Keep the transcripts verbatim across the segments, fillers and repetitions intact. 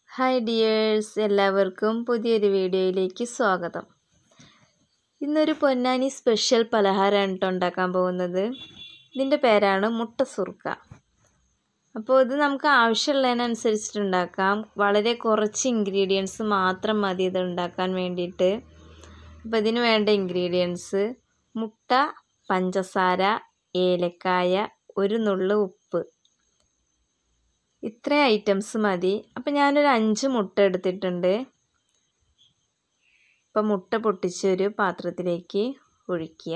Hi dears, എല്ലാവർക്കും പുതിയൊരു വീഡിയോയിലേക്ക് സ്വാഗതം. ഇന്നൊരു പൊന്നാനി സ്പെഷ്യൽ പലഹാരമാണ് കേട്ടോ ഉണ്ടാക്കാൻ പോകുന്നത്. ഇതിൻ്റെ പേരാണ് മുട്ട സുർക്ക. അപ്പോൾ ഇത് നമുക്ക് ആവശ്യമുള്ളതിനനുസരിച്ചിട്ട് ഉണ്ടാക്കാം. വളരെ കുറച്ച് ഇൻഗ്രീഡിയൻസ് മാത്രം മതി ഇത് ഉണ്ടാക്കാൻ വേണ്ടിയിട്ട്. അപ്പോൾ ഇതിന് വേണ്ട ഇൻഗ്രീഡിയൻസ്: മുട്ട, പഞ്ചസാര, ഏലക്കായ, ഒരു നുള്ളു ഉപ്പ്. ഇത്രയും ഐറ്റംസ് മതി. അപ്പം ഞാനൊരു അഞ്ച് മുട്ട എടുത്തിട്ടുണ്ട്. ഇപ്പം മുട്ട പൊട്ടിച്ചൊരു പാത്രത്തിലേക്ക് ഒഴിക്കുക.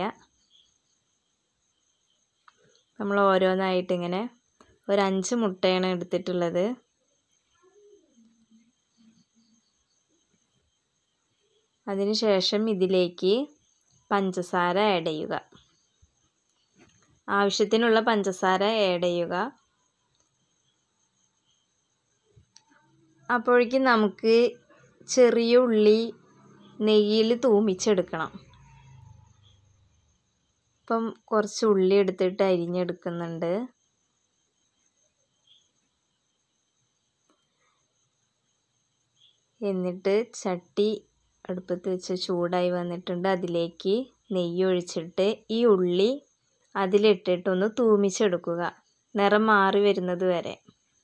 നമ്മൾ ഓരോന്നായിട്ട് ഇങ്ങനെ ഒരു അഞ്ച് മുട്ടയാണ് എടുത്തിട്ടുള്ളത്. അതിനുശേഷം ഇതിലേക്ക് പഞ്ചസാര ആഡ് ചെയ്യുക. ആവശ്യത്തിനുള്ള പഞ്ചസാര ആഡ് ചെയ്യുക. അപ്പോഴേക്കും നമുക്ക് ചെറിയ ഉള്ളി നെയ്യിൽ തൂമിച്ചെടുക്കണം. ഇപ്പം കുറച്ച് ഉള്ളി എടുത്തിട്ട് അരിഞ്ഞെടുക്കുന്നുണ്ട്. എന്നിട്ട് ചട്ടി അടുപ്പത്ത് വെച്ച് ചൂടായി വന്നിട്ടുണ്ട്. അതിലേക്ക് നെയ്യ് ഒഴിച്ചിട്ട് ഈ ഉള്ളി അതിലിട്ടിട്ടൊന്ന് തൂമിച്ചെടുക്കുക, നിറം മാറി വരുന്നത് വരെ.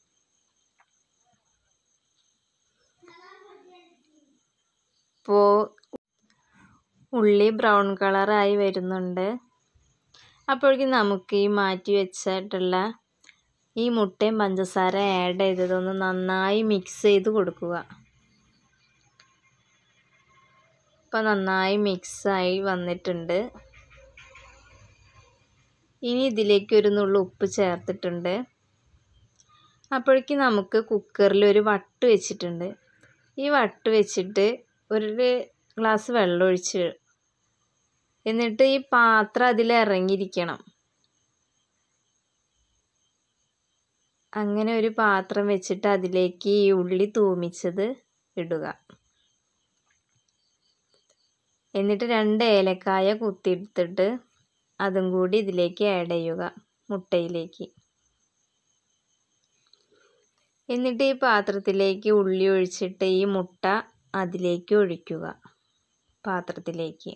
ഇപ്പോൾ ഉള്ളി ബ്രൗൺ കളറായി വരുന്നുണ്ട്. അപ്പോഴേക്കും നമുക്ക് ഈ മാറ്റി വെച്ചിട്ടുള്ള ഈ മുട്ടയും പഞ്ചസാര ആഡ് ചെയ്തതൊന്ന് നന്നായി മിക്സ് ചെയ്ത് കൊടുക്കുക. ഇപ്പോൾ നന്നായി മിക്സായി വന്നിട്ടുണ്ട്. ഇനി ഇതിലേക്ക് ഒരു നുള്ളു ഉപ്പ് ചേർത്തിട്ടുണ്ട്. അപ്പോഴേക്കും നമുക്ക് കുക്കറിൽ ഒരു വട്ട് വെച്ചിട്ടുണ്ട്. ഈ വട്ട് വെച്ചിട്ട് ഒരു ഗ്ലാസ് വെള്ളം ഒഴിച്ച്, എന്നിട്ട് ഈ പാത്രം അതിൽ ഇറങ്ങിയിരിക്കണം. അങ്ങനെ ഒരു പാത്രം വെച്ചിട്ട് അതിലേക്ക് ഈ ഉള്ളി തൂമിച്ചത് ഇടുക. എന്നിട്ട് രണ്ട് ഏലക്കായ കുത്തിയെടുത്തിട്ട് അതും കൂടി ഇതിലേക്ക് ആഡ് ചെയ്യുക, മുട്ടയിലേക്ക്. എന്നിട്ട് ഈ പാത്രത്തിലേക്ക് ഉള്ളി ഒഴിച്ചിട്ട് ഈ മുട്ട അതിലേക്ക് ഒഴിക്കുക, പാത്രത്തിലേക്ക്.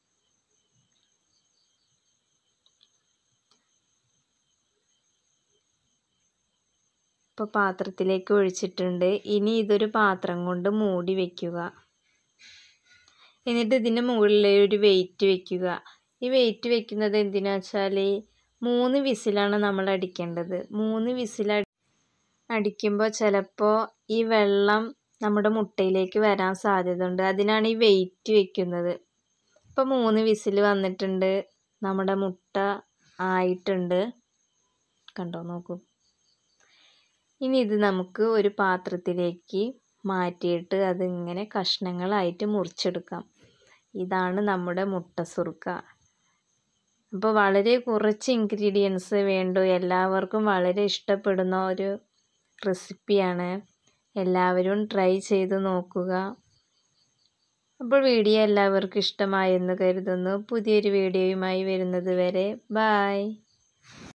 ഇപ്പോൾ പാത്രത്തിലേക്ക് ഒഴിച്ചിട്ടുണ്ട്. ഇനി ഇതൊരു പാത്രം കൊണ്ട് മൂടി വയ്ക്കുക. എന്നിട്ട് ഇതിന് മുകളിൽ ഒരു വെയിറ്റ് വയ്ക്കുക. ഈ വെയിറ്റ് വയ്ക്കുന്നത് എന്തിനാ വെച്ചാൽ മൂന്ന് വിസിലാണ് നമ്മൾ അടിക്കേണ്ടത്. മൂന്ന് വിസിൽ അടിക്കുമ്പോൾ ചിലപ്പോൾ ഈ വെള്ളം നമ്മുടെ മുട്ടയിലേക്ക് വരാൻ സാധ്യതയുണ്ട്. അതിനാണ് ഈ വെയിറ്റ് വെക്കുന്നത്. ഇപ്പോൾ മൂന്ന് വിസിൽ വന്നിട്ടുണ്ട്. നമ്മുടെ മുട്ട ആയിട്ടുണ്ട്, കണ്ടോ, നോക്കൂ. ഇനി ഇത് നമുക്ക് ഒരു പാത്രത്തിലേക്ക് മാറ്റിയിട്ട് അതിങ്ങനെ കഷ്ണങ്ങളായിട്ട് മുറിച്ചെടുക്കാം. ഇതാണ് നമ്മുടെ മുട്ട സുർക്ക. അപ്പോൾ വളരെ കുറച്ച് ഇൻഗ്രീഡിയൻസ് വേണ്ടു. എല്ലാവർക്കും വളരെ ഇഷ്ടപ്പെടുന്ന ഒരു റെസിപ്പിയാണ്. എല്ലാവരും ട്രൈ ചെയ്ത് നോക്കുക. അപ്പോൾ വീഡിയോ എല്ലാവർക്കും ഇഷ്ടമായെന്ന് കരുതുന്നു. പുതിയൊരു വീഡിയോയുമായി വരുന്നത് വരെ ബായ്.